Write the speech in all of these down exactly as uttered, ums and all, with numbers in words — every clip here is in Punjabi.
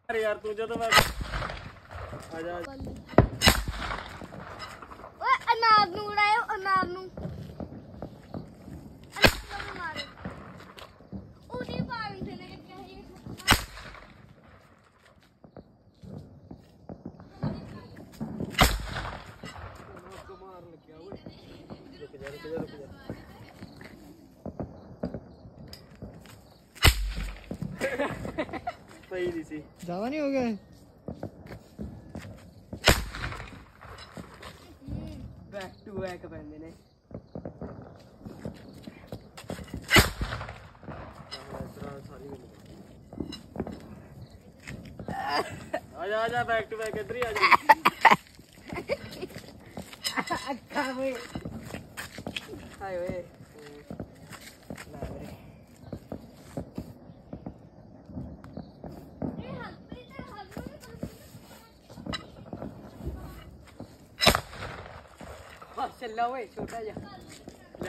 अरे यार तू जो तो मैं आजा ओए अनार नू उड़ायो अनार नू मारो उड़ी पानी से ने क्या है उसको मार लग गया ओए रुक जा रुक जा रुक जा सही नहीं सी ज्यादा नहीं हो गया बैक टू बैक पैंदे ने आजा आजा बैक टू बैक इधर ही आजा अच्छा वे हाय वे चल वे छोटा जा ले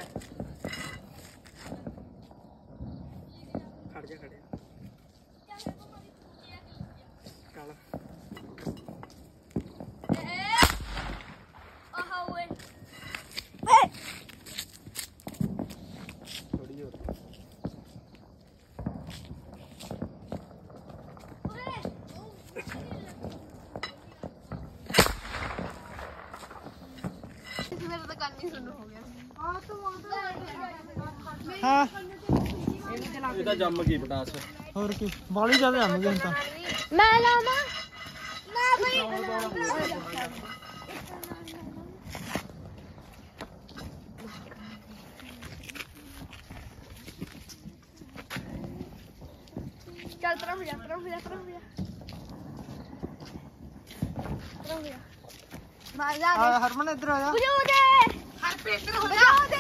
खड़ जा खड़े काला ओहो ओए थोड़ी और मेरा तो कान नहीं सुन हो गया हां तो हाँ ਇਹਦਾ ਜੰਮ ਗਈ ਪਟਾਸ और की बाली ज्यादा हम गए ਤਾਂ मैं लामा ना भाई चल तरफ जा तरफ जा तरफ जा तरफ जा मार जा आ हरमन इधर आ जा बुझो दे हर पे इधर हो जा दे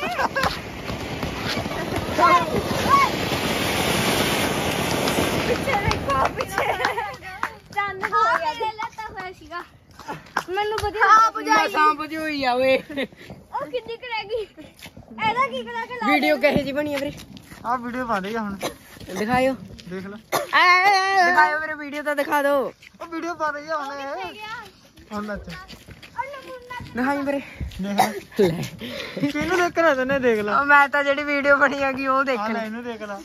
पीछे देखो पीछे चंद हो गया ले लेता है सीगा ਮੈਨੂੰ ਵਧੀਆ ਆ ਬੁਝਾਈ ਸਾਂ ਬੁਝੋਈ ਆ ਵੇ ਉਹ ਕਿੰਨੀ ਕਰੇਗੀ ਇਹਦਾ ਕੀ ਕਰਾ ਕੇ ਲਾ ਵੀਡੀਓ ਕਹੇ ਜੀ ਬਣੀ ਆ ਵੀਰੇ आ वीडियो बन रही है हुन ਦਿਖਾਇਓ देख ले ਦਿਖਾਇਓ ਵੀਰੇ ਵੀਡੀਓ ਤਾਂ ਦਿਖਾ ਦਿਓ ओ वीडियो बन रही है हुन ਗਿਆ हुन नच ਉਹਨੂੰ ਮੁੰਨਾ ਦਿਖਾਈ ਵੀਰੇ देख ले ਲੈ किनु देख रहा तने देख ले ਉਹ ਮੈਂ ਤਾਂ ਜਿਹੜੀ ਵੀਡੀਓ ਬਣੀ ਹੈਗੀ ਉਹ आ ਦੇਖ ले ਲੈ इनु देख ले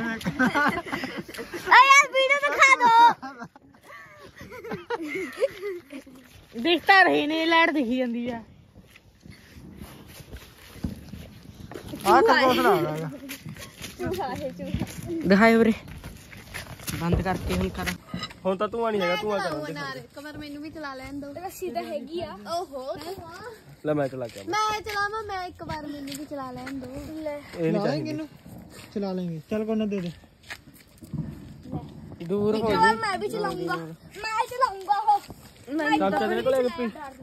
ਆ ਯਾਰ ਵੀਡੀਓ ਦਿਖਾ ਦੋ ਦਿਖਤਾ ਰਹੀ ਨੇ ਲਾਈਟ ਦਿਖੀ ਜਾਂਦੀ ਆ आ कंपोस्ट ला रहा है ਚੂਹਾ ਹੈ ਚੂਹਾ ਦਿਖਾਇਓ ਵੀਰੇ ਬੰਦ ਕਰਕੇ ਹੁਣ ਕਰ ਹੁਣ ਤਾਂ ਤੂੰ ਨਹੀਂ ਹੈਗਾ ਤੂੰ ਆ ਕਰਾਂ ਕਮਰ ਮੈਨੂੰ ਵੀ ਚਲਾ ਲੈਣ ਦੋ ਰੱਸੀ ਤਾਂ ਹੈਗੀ ਆ ਓਹੋ ਲੈ ਮੈਂ ਚਲਾ ਕੇ ਮੈਂ ਚਲਾਵਾਂ ਮੈਂ ਇੱਕ ਵਾਰ ਮੈਨੂੰ ਵੀ ਚਲਾ ਲੈਣ ਦੋ ਲੈ ਇਹ ਨਹੀਂ चला लेंगे ਚਾਹੀਦੀ इनु चला लेंगे चल कोना दे दे ਦੂਰ ਹੋ ਇੱਕ ਵਾਰ ਮੈਂ ਵੀ ਚਲਾਉਂਗਾ ਮੈਂ ਚਲਾਉਂਗਾ ਉਹ ਮੈਂ ਚਾਚਾ ਤੇਰੇ ਕੋਲ ਗੱਪੀ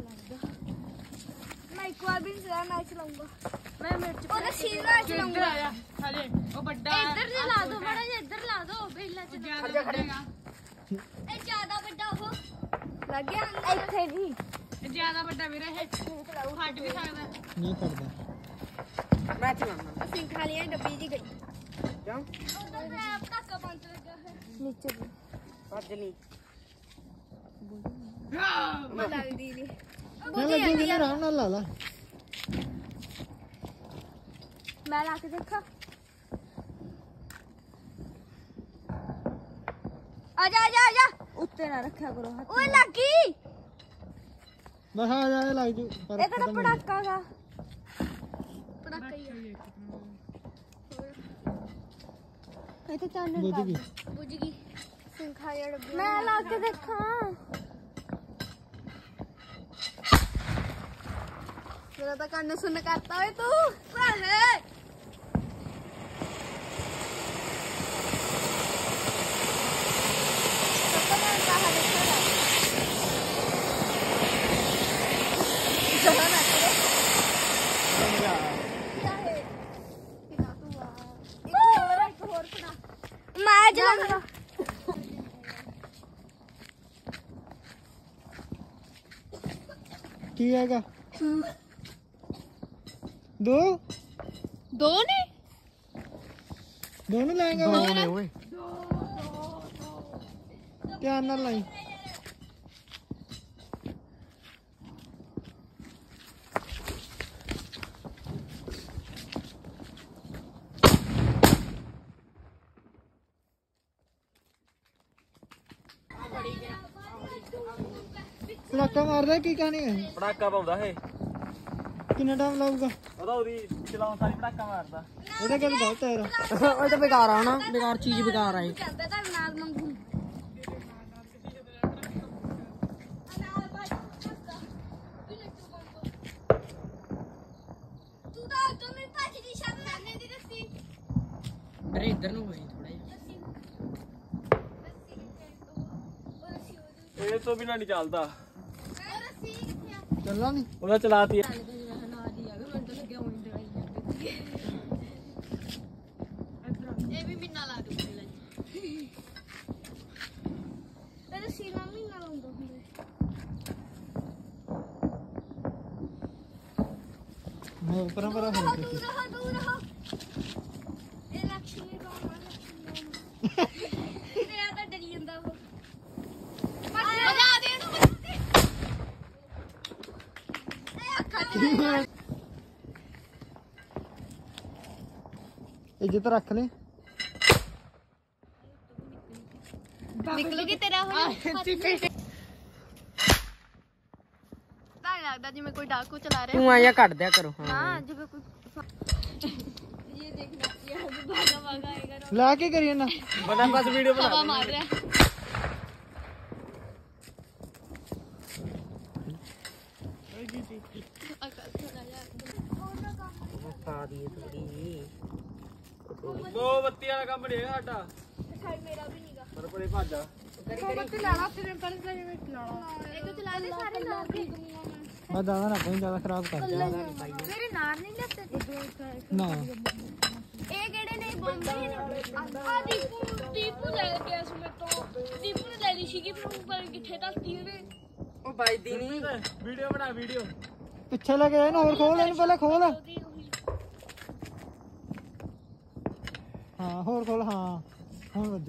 ਮੈਂ ਇੱਕ ਵਾਰ ਵੀ ਨਹੀਂ ਚਲਾਇਆ ਮੈਂ ਚਲਾਉਂਗਾ ਮੈਂ ਮਿਰਚ ਉਹ ਰੱਸੀ ਨਾਲ ਚਲਾਉਂਗਾ ਹਲੇ ਉਹ ਵੱਡਾ ਇੱਧਰ ਜੇ ਲਾ ਦੋ ਬੜਾ ਜਿਹਾ ਇੱਧਰ ਲਾ ਦੋ ਪਹਿਲਾਂ ਚ ਖੜੇਗਾ ਇਹ ਜ਼ਿਆਦਾ ਵੱਡਾ ਉਹ ਲੱਗ ਗਿਆ ਇੱਥੇ ਜੀ ਜਿਆਦਾ ਵੱਡਾ ਵੀਰੇ ਇਹ ਹੱਟ ਵੀ ਸਕਦਾ नहीं करदा ਮੈਂ ਚਲਾਉਣਾ ਅਸੀਂ ਖਾ ਲਿਆ ਡੱਬੀ ਜੀ ਗਈ ਕਿਉਂ ਉਧਰ ਰੈਪ ਤੱਕ ਬੰਦ ਲੱਗਾ ਹੈ ਨੀਚੇ ਵੀ ਭੱਜ ਨਹੀਂ ਲੱਗਦੀ ਨਹੀਂ मैं लगेगी ना आराम नाल ला ला ਮੈਂ ਲਾ ਕੇ ਦੇਖਾਂ ਆਜਾ ਆਜਾ ਆਜਾ ਉੱਤੇ ਨਾ ਰੱਖਿਆ ਕਰੋ ਹੱਥ ਓਏ ਲੱਗੀ बस आ जा लग जू पर ਇਹ ਕਿਹੜਾ ਪੜਾਕਾ ਗਾ ਪੜਾਕਾ ਹੀ ਆ ਇਹ ਤਾਂ ਚਾਨਣ बुझ गई ਬੁੱਝ ਗਈ ਸਿੰਖਾਇਆ ਡੱਬੀ ਮੈਂ ਲਾ ਕੇ ਦੇਖਾਂ ਮੇਰਾ ਤਾਂ ਕੰਨ ਸੁਣ ਕਰਤਾ ਓਏ ਤੂੰ ਵਾਹੇ मैं चलाऊंगा की आएगा दो दो ने दोनों लाएंगे ਦੋਨੇ ਓਏ दो ਧਿਆਨ ਨਾਲ ਲਾਈ। ਪਟਾਕਾ ਮਾਰਦਾ ਕੀ ਕਹਾਣੀ ਹੈ? ਪੜਾਕਾ ਪਾਉਂਦਾ ਇਹ ਕਿੰਨਾ ਟਾਈਮ ਲਾਊਗਾ? ਉਹਦਾ ਉਹਦੀ ਚਲਾਉਣ ਸਾਰੀ ਪੜਾਕਾ ਮਾਰਦਾ। ਇਹਦਾ ਗੱਲ ਗਲਤ ਹੈ ਯਾਰ। ਉਹ ਤਾਂ ਬੇਕਾਰ ਆ ਨਾ, ਬੇਕਾਰ ਚੀਜ਼ ਬੇਕਾਰ ਆ ਇਹ। ਚੱਲਦਾ ਤਾਂ ਨਾਲ ਮੰਗੂ ਤੂੰ ਤਾਂ ਤੂੰ ਮੇਰੀ ਪਾਛੀ ਦੀ ਸ਼ਾਮ ਕਰਨੇ ਦੀ ਦੱਸੀ ਮੇਰੇ ਇੱਧਰ ਨੂੰ ਹੋਈ ਥੋੜਾ ਜਿਹਾ। ਇਹ ਤੋਂ ਬਿਨਾਂ ਨਹੀਂ ਚੱਲਦਾ। ਰੱਸੀ ਕਿੱਥੇ ਆ ਚੱਲਣਾ ਨਹੀਂ। ਉਹਦਾ ਚਲਾਤੀ ਇਹ ਵੀ ਮਹੀਨਾ ਲਾ ਦੂ ਪਹਿਲਾਂ ਸੀਨਾ ਮਹੀਨਾ ਲਾਉਂਦਾ ਹੁੰਦਾ ਮੈਂ ਪਰਾਂ ਪਰਾਂ ਹੋ ਦੂਰ ਗਿਆ। ਰਹੋ ਦੂਰ ਰਹੋ ਇਹ ਲక్ష్ਮੀ ਰੋਮਾ ਲక్ష్ਮੀ ਤੇ ਆ ਤਾਂ ਡਰੀ ਜਾਂਦਾ ਉਹ ਮਜਾ ਦੇ ਇਹਨੂੰ ਮਜਾ ਦੇ ਇਹ ਅੱਖਾਂ ਤੇ ਇੱਜ਼ਤ ਰੱਖ ਲੈ। ਨਿਕਲੂਗੀ ਤੇਰਾ ਹੁਣ ਤਾਂ ਲੱਗਦਾ ਜਿਵੇਂ ਕੋਈ ਡਾਕੂ ਚਲਾ ਰਿਹਾ ਤੂੰ ਆਇਆ ਕੱਢ ਦਿਆ ਕਰੋ। ਹਾਂ ਜਿਵੇਂ ਕੋਈ ਇਹ ਦੇਖਣਾ ਯਾਰ ਭਾਗਾ ਭਾਗਾ ਆਏਗਾ ਲਾ ਕੇ ਕਰੀ ਨਾ। ਬਣਾ ਬਸ ਵੀਡੀਓ ਹਵਾ ਬਣਾ ਮਾਰ ਰਿਹਾ ਅਕਲ ਥੋੜਾ ਜਿਹਾ ਪਾ ਦੀ ਥੋੜੀ। ਦੋ ਬੱਤੀ ਵਾਲਾ ਕੰਮ ਨਹੀਂ ਹੈਗਾ ਸਾਡਾ। ਸਾਈਡ ਮੇਰਾ ਵੀ ਨਹੀਂਗਾ ਪਰ ਪਰੇ ਭੱਜ ਜਾ। ਇੱਕ ਚਲਾ ਦੇ ਸਾਰੇ ਨਾਲ ਕੇ ਮੈਂ ਦਾਣਾ ਨਾ ਕੋਈ ਜ਼ਿਆਦਾ ਖਰਾਬ ਕਰ ਦਿਆ। ਮੇਰੇ ਨਾਲ ਨਹੀਂ ਲੱਗਦੇ ਨਾ ਇਹ ਕਿਹੜੇ ਨੇ ਬੰਦੇ ਨੇ ਆ ਦੀਪੂ ਦੀਪੂ ਲੈ ਗਿਆ ਸੀ ਮੇਰੇ ਤੋਂ ਦੀਪੂ ਨੇ ਲੈ ਲਈ ਸੀਗੀ ਪਰ ਉਹ ਪਰ ਕਿੱਥੇ ਧਰਤੀ ਉਹਨੇ ਉਹ ਵੱਜਦੀ ਨਹੀਂ। ਵੀਡੀਓ ਬਣਾ ਵੀਡੀਓ। ਪਿੱਛੇ ਲੱਗੇ ਇਹਨੂੰ ਹੋਰ ਖੋਲ ਇਹਨੂੰ ਪਹਿਲਾਂ ਖੋਲ। ਉਹਦੀ ਉਹੀ ਹਾਂ ਹੋਰ ਖੋਲ। ਹਾਂ ਹੁਣ ਵੱਜੇ।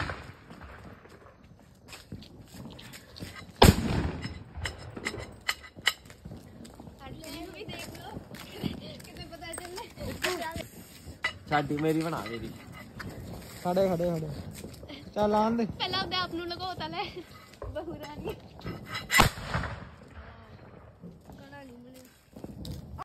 ਵੀ ਦੇਖ ਲਓ ਕਿਤੇ ਪਤਾ ਚੱਲੇ ਸਾਡੀ ਮੇਰੀ ਬਣਾ ਮੇਰੀ। ਖੜੇ ਖੜੇ ਖੜੇ ਚੱਲ ਆਣ ਦੇ। ਪਹਿਲਾਂ ਆਪਣੇ ਆਪ ਨੂੰ ਲਗਾਉਤਾ ਲੈ ਬਹੂ ਰਾਣੀ